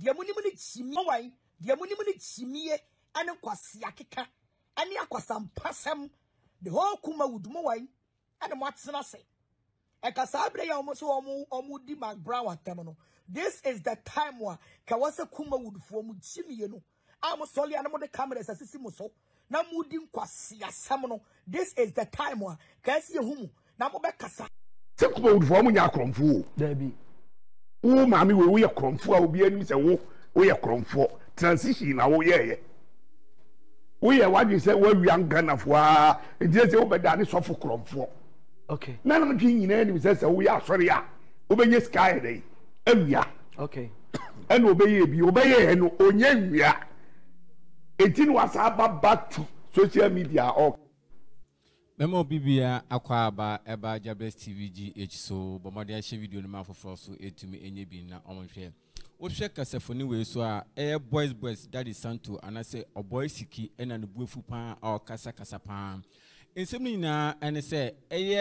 dia munimuni chimi wai dia munimuni chimie ane kwasi akeka ane akwasampasem the whole Kumawood mo wai ane mwatsena se ekasabre ya omo so omo di Mark Brown atemono. This is the time wa kawase Kumawood fo mu chimie no amo soli ane mo de cameras asisi mo so na mudi nkwasi asem no. This is the time wa kasi yehumu na mo be kasa se Kumawood fo mo nya akromfo dabi wo maami we ye kromfo a obi anim se wo ye kromfo transition na wo ye we ye wadwe se wa wian Ghana fo a enti se wo be da ne sofo kromfo. Okay. Na na mtwi nyina anim se wo ye asori a wo benye sky dey awia. Okay. And obey bi obey no onye nwia enti no asa back to social media or Memo bibia akwaba eba Jabez TVGH so bomode a share video no mafofo so etumi enye bi na omonhwe wo hwe kasafoni we so a boys daddy santo anase Oboy Siki ena no buefu pa a kasa pa ensem ni na ene se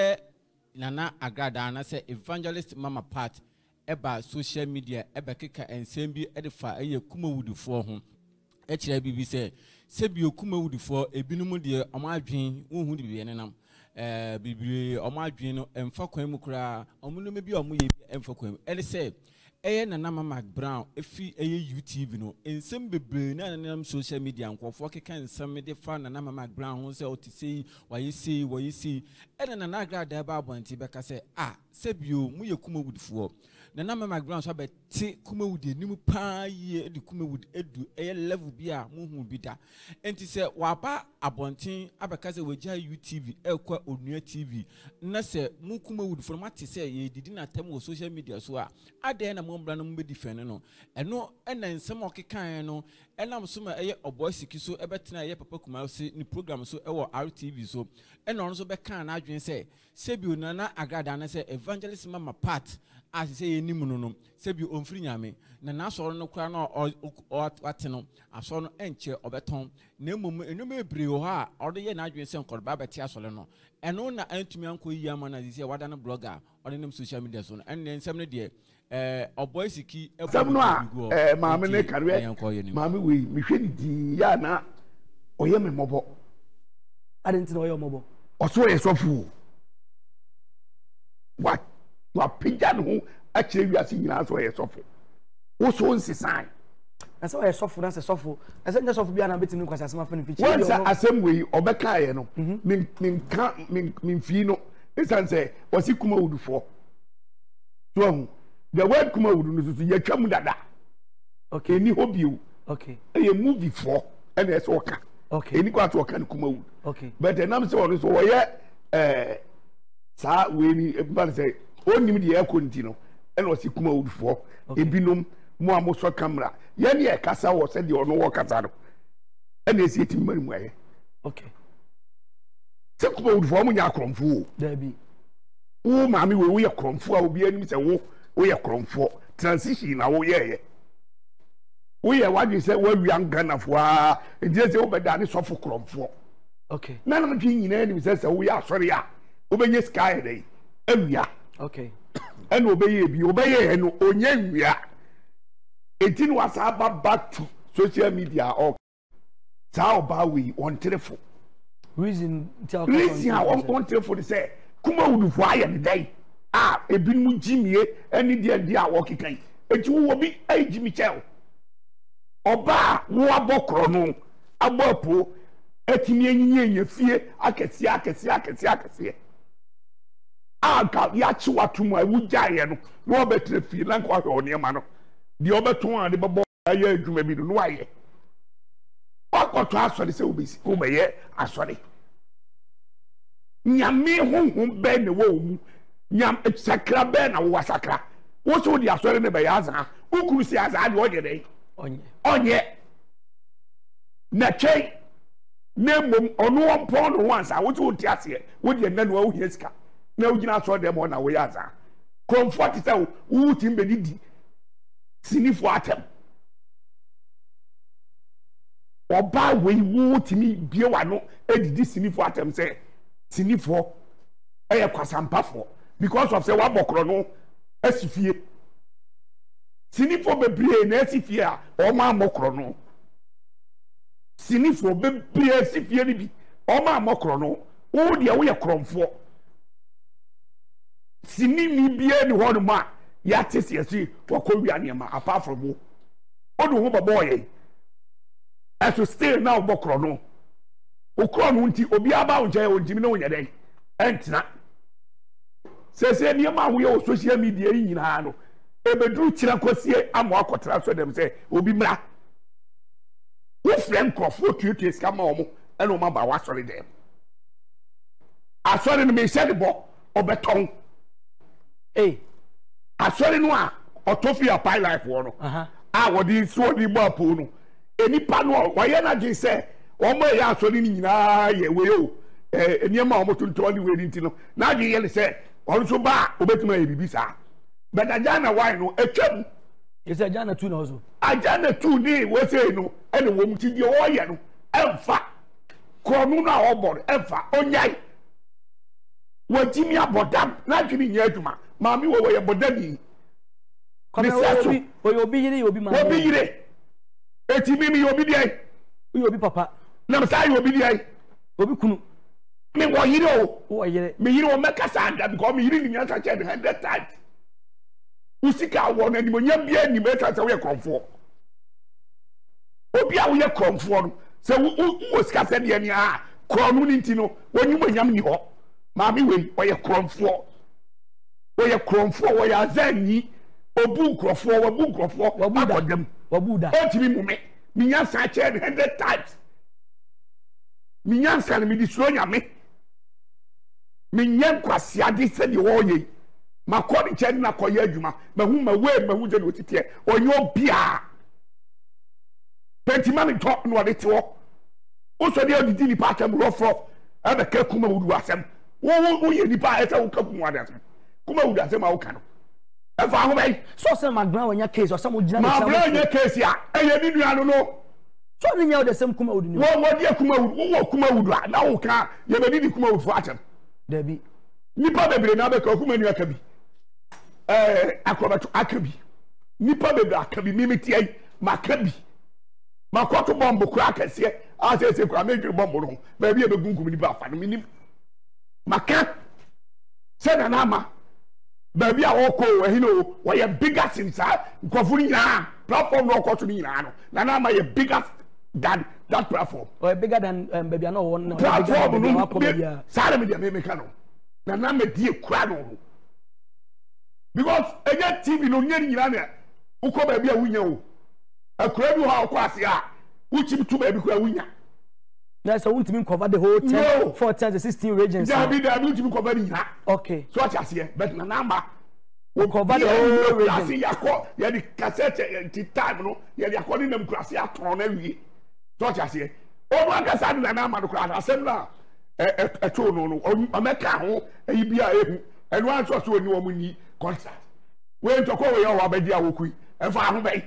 nana agrada anase evangelist mama part eba social media eba keka ensem bi edefa Kumawood fo ho ekira bibi se sebio Kumawood fo ebinum de omadwen wohu de biye nenam bibire omadwen no emfa kwan mu kura omuno me bi omoye emfa kwan ele se nana mama Brown efi UTV no ensem bebre na nenam social media nkofo keka ensem de fa nana mama Brown ho se otisi wayisi nana agrada ba abonti beka se sebio mu ye Kumawood fo nana mama Brown so abeti Kumawood enim pa ye edi Kumawood edu level bia muhu bida enti se waba abontin abeka se wagya UTV ekwa onua TV na se mu Kumawood fo mate se ye didi na tem wo social media so a ade na mo mbra no mbedi fene no eno ena nsem okekan no enam so ma Oboy Siki so ebetena papa Kumawood ni program so ewo RTV so ena ono so bekan na adwen se sebio nana agrada na se evangelist mama part as say any muno, Sebi omfri nyame, na naso no kra no wateno, aso no enche obeton, nemum enume brio ha, or the na adwen se nkorba beti asole no. Eno na antumi anko yama na dise wada no blogger, or the social media so, and then some de Oboy Siki some no maame ne kare maame we me hwe di ya na oye me mobo adenti na oye mobo oso ye sofu what wa pija no a kire wiase nyina so ye sofu wo so nsisan na so ye sofu na se sofu ese nya sofu bia na betimi kwasa asema fa ne fichi once asem we obeka ye no min fi no isan se wasi Kumawood fo so the word Kumawood no so ye twam dada okay ni hobby okay a movie for and it's okay okay any kwat work kan Kumawood okay but the name say on so wo ye sa we ni everybody say onim de e konti no and wasi Kumawood for ebinom mo amoso camera ye ne e kasa wo se de ono wo kasa no and esi etim mari mu aye okay se Kumawood for mo nya akromfo dabi wo maami we ye kromfo a obi anim se wo ye kromfo transition na wo ye we wadwe se wa wian Ghana fo a enti se wo beda ne sofo kromfo okay na na mtwi nyina ni se wo ya asori a wo benye sky dey awia okay and obeye bi obeye no onye nwia enti no wasa back to social media or sa oba we on telefone reason on telefone say Kumawood fo aye ne dey ebinu jimie eni de a wo kekan enti wo bi jimi chel oba wo abokro no abopo etimi enyinya fie akese aka ya chi watu a wujaye no no obetre fie na kwa hwe onema no de obeton ade bebo aye adwuma bi no aye akoto asori se obesi obeye asori nyame honhom be ne wo mu nyam sakra be na wo sakra wo so di asori ne be ya azan ukuru si azan de ogede onye na chei nemom onu ompon no once a wo ti oti ase wo de nanu a wo hieska na wo gina so dem na wo ya azan comfort say wo ti mbe didi sinifo atem oba we wo ti mi bie wa no edidi sinifo atem say sinifo kwasampafo because of say wa bokro no asifie sinifo bebree na asifie a oma amokro no sinifo bebree asifie ni bi oma amokro no wo de wo ye kromfo sinini bie ni ho no ma ya tesiasi wakowia ne ma apart from wo odu ho boboye aso still now bokro no okro no nti obi aba wo nche ontimi na wo nyede entina sese ni ma wo ye social media yi nyina no ebedru kira kosie amo akotra so dem se obi mra wo friend crofo tutu skama omo ena o ma ba wa sori dem asori no me shede bo obeton asori no a otofia pai life wo no wo di so di bo apo no enipa no wo ye na gye se omo ye asori ni nyina ye we o eniema omo tunto ni we ni ntino na gye ye se on so ba obetuma ye bibisa but ajana why no etwam yes ajana 2 na also ajana 2 ni we say no ene wo mti die wo ye no emfa kronu na obor emfa onyai wajimi abodam na dwini nya adwuma maami wo ye bodami kome obi yire obi ma obi yire etimi mi obi die obi papa na msa obi die obi kunu me wo yire o wo yire me yire o mekasa anda because me yire ni nya sache 100 times usika wo na ni monya bia ni me tata we kromfo obi a wo ye kromfo no se wo sika se de ni a kronu ni ntino wonyi monyam ni ho maami we wo ye kromfo wo ye azani obu krofo wabu krofo wabuda otimi mume minya sache 100 times minya san mi di so nyame minya kwase ade se de wo ye makodi chen na koye adwuma mahu mahu je no titie onyo bia penti mami to no de tewo o so de odidi ni pa atam rofro e be ka Kumawood asem wo ye ni pa e se wo ka Kumawood asem Kumawood asem a wo ka no e fa ho bai so se magran wanya case o se mo gina ma bra nya case a e ye ni nuano no so ni nya o de sem Kumawood ni wo de Kumawood wo Kumawood a na wo ka ye be ni Kumawood fo atam dabi nipa bebre na be ka Kumawood akabi akrobato akabi nipa bebre akabi mimiti ai makabi makoto bombo kura akese asese kura mejuru bombo no ba bia begunkum nipa afa no minim maka sena na ama ba bia woko ehino wo ye biggest in sa nkofuru nyina platform no okoto nyina no na ama ye biggest than that platform or bigger than baby no one platform no sare media me ka no na me die kura no because eje TV no nyeri nyina na uko ba bia wunya o akura bi ha kwase a uchim tu ba bi kwa wunya na so untimi cover the whole 10 14 16 regions da bi untimi cover nyina okay so what you but na number we cover the whole region see yakọ ye di cassette ti time no ye di akọ ni nam krase aton na wie so what you see o mo akasa na number no kra asem na eto no omeka ho ayi bia ehu enu an so oni wo mu ni contract we ntoko we yo wa bedi awokui efa ho bai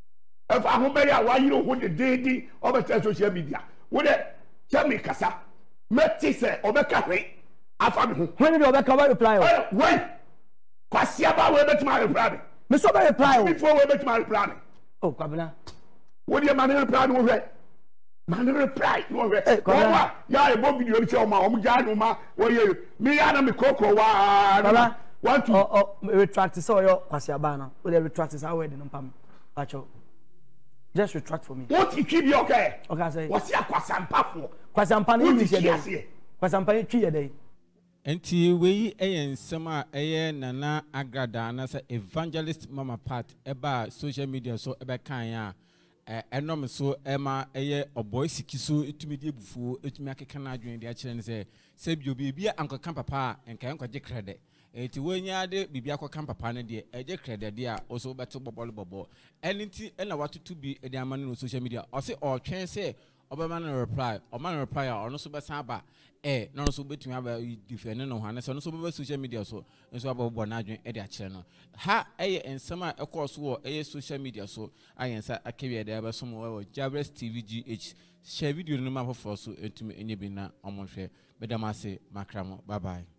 a wa yiro ho de dedi obeta social media wo de chami kasa meti se obeka hwe afa me ho when do obeka wa reply wait kwasi aba we betima reply me so ba reply before we betima reply oh kwabena wo de man reply no hwe man reply no hwe kwabena ya e bo video ni che o ma o mu ja no ma wo ye me ya na me kokro wa want to retract so yo kwasi aba na we retract is how we dey no pam acho just retract for me what you keep okay say what's your kwasampafo kwasampa ni English dey kwasampa ni twi dey enti we ensem a nana agrada na say evangelist mama part eba social media so ebe kan ya enom so ema Oboy Siki so etumi die bufuo etumi akeka na adwen de a kire ne se bi obi bia ankoka papa enka enkoje credit enti wonya de bibia akoka papa ne de eje credit de a oso beto bobo eniti na watutu bi de amane no social media o se o twen se obema no reply o man reply a ono so besan ba no so betumi aba defend no hwane so no so be social media so nso aba na adwen de a kire no ha ensem a ekọ so wo social media so ayensa akewe de aba so mo Jabres TV GH share video no ma for so etumi enye bi na omonhwe bedamase makramo bye bye.